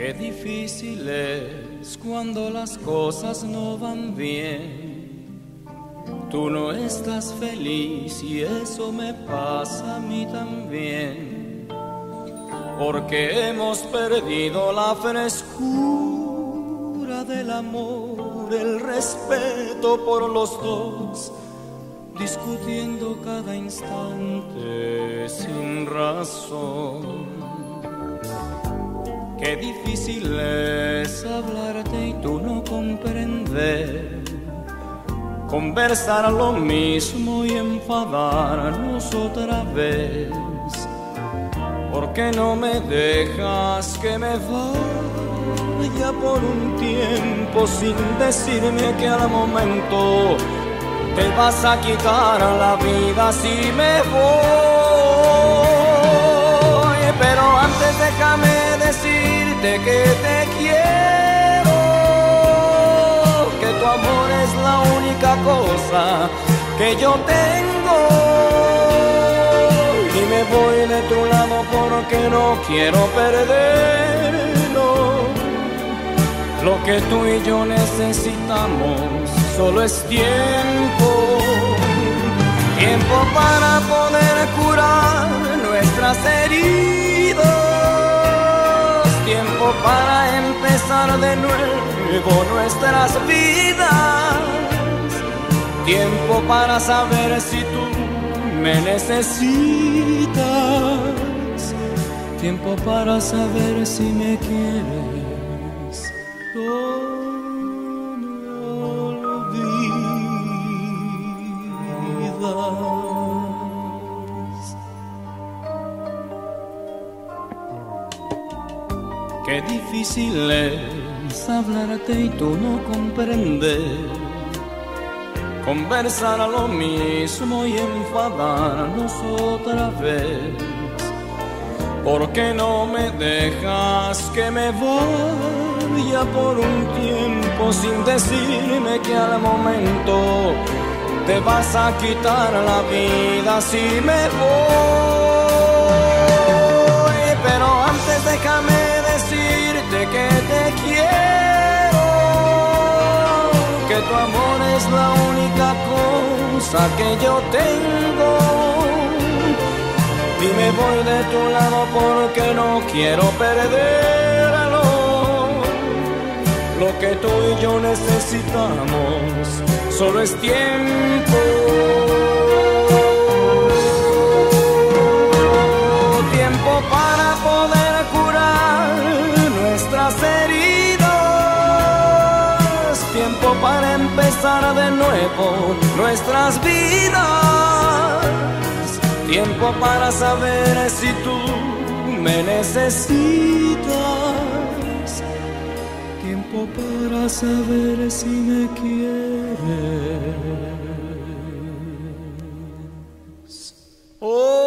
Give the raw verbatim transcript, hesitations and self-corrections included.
Qué difícil es cuando las cosas no van bien. Tú no estás feliz y eso me pasa a mí también. Porque hemos perdido la frescura del amor, el respeto por los dos, discutiendo cada instante sin razón. Qué difícil es hablarte y tú no comprender, conversar lo mismo y enfadarnos otra vez. ¿Por qué no me dejas que me vaya por un tiempo sin decirme que al momento te vas a quitar la vida si me voy? Pero antes déjame decirte que te quiero, que tu amor es la única cosa que yo tengo, y me voy de tu lado porque no quiero perderlo. Lo que tú y yo necesitamos solo es tiempo, tiempo para poder curar nuestras heridas, tiempo para empezar de nuevo nuestras vidas, tiempo para saber si tú me necesitas, tiempo para saber si me quieres. No me olvidas. Qué difícil es hablarte y tú no comprender, conversar a lo mismo y enfadarnos otra vez. ¿Por qué no me dejas que me vaya por un tiempo sin decirme que al momento te vas a quitar la vida si me voy? Pero antes déjame decirte que te quiero, que tu amor es la única cosa que yo tengo, y me voy de tu lado porque no quiero perderlo. Lo que tú y yo necesitamos solo es tiempo, tiempo para poder curar nuestras heridas, tiempo para empezar de nuevo nuestras vidas, tiempo para saber si tú me necesitas, tiempo para saber si me quieres. Oh.